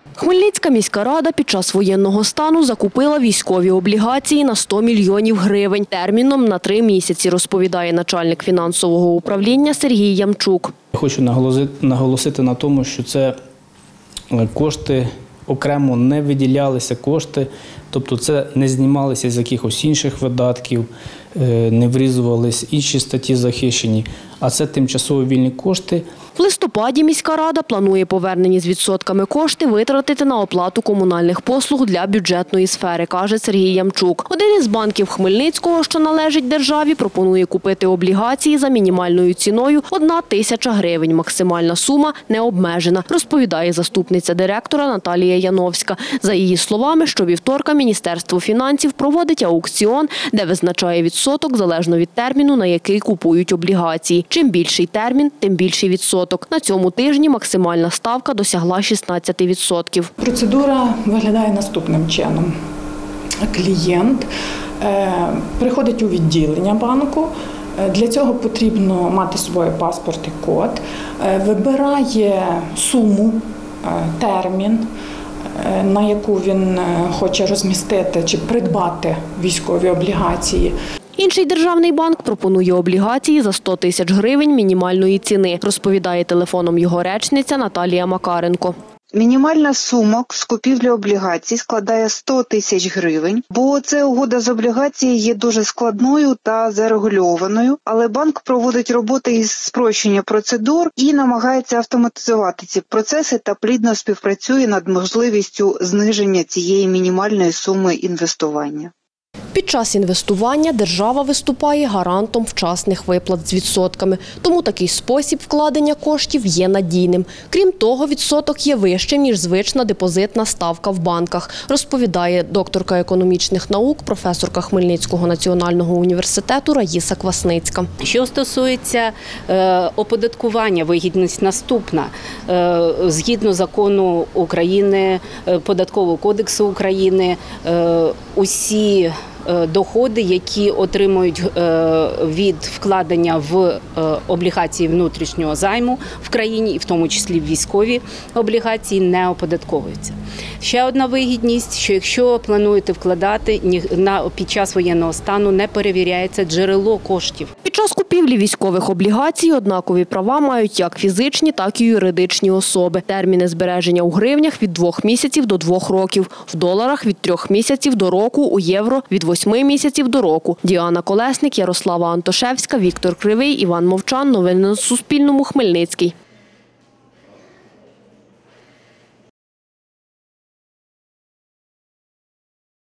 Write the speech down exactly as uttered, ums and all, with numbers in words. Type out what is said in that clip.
Хмельницька міська рада під час воєнного стану закупила військові облігації на сто мільйонів гривень терміном на три місяці, розповідає начальник фінансового управління Сергій Ямчук. Хочу наголосити на тому, що це кошти окремо не виділялися кошти, тобто це не знімалися з якихось інших видатків, не врізувалися інші статті захищені, а це тимчасово вільні кошти. В листопаді міська рада планує повернені з відсотками кошти витратити на оплату комунальних послуг для бюджетної сфери, каже Сергій Ямчук. Один із банків Хмельницького, що належить державі, пропонує купити облігації за мінімальною ціною – одна тисяча гривень. Максимальна сума не обмежена, розповідає заступниця директора Наталія Яновська. За її словами, щовівторка Міністерство фінансів проводить аукціон, де визначає відсоток залежно від терміну, на який купують облігації. Чим більший термін, тим більший відсоток. На цьому тижні максимальна ставка досягла шістнадцять відсотків. Процедура виглядає наступним чином. Клієнт е, приходить у відділення банку, для цього потрібно мати з собою паспорт і код, е, вибирає суму, е, термін, е, на яку він хоче розмістити чи придбати військові облігації. Інший державний банк пропонує облігації за сто тисяч гривень мінімальної ціни, розповідає телефоном його речниця Наталія Макаренко. Мінімальна сума з купівлі облігацій складає сто тисяч гривень, бо ця угода з облігацією є дуже складною та зарегульованою, але банк проводить роботи із спрощення процедур і намагається автоматизувати ці процеси та плідно співпрацює над можливістю зниження цієї мінімальної суми інвестування. Під час інвестування держава виступає гарантом вчасних виплат з відсотками, тому такий спосіб вкладення коштів є надійним. Крім того, відсоток є вищим, ніж звична депозитна ставка в банках, розповідає докторка економічних наук, професорка Хмельницького національного університету Раїса Квасницька. Що стосується е, оподаткування, вигідність наступна. Е, згідно закону України, е, Податкового кодексу України, е, усі доходи, які отримують від вкладення в облігації внутрішнього займу в країні, і в тому числі військові облігації, не оподатковуються. Ще одна вигідність, що якщо плануєте вкладати, під час воєнного стану не перевіряється джерело коштів. Під час купівлі військових облігацій однакові права мають як фізичні, так і юридичні особи. Терміни збереження у гривнях від двох місяців до двох років, в доларах від трьох місяців до року, у євро від восьми місяців до року. Діана Колесник, Ярослава Антошевська, Віктор Кривий, Іван Мовчан. Новини на Суспільному. Хмельницький.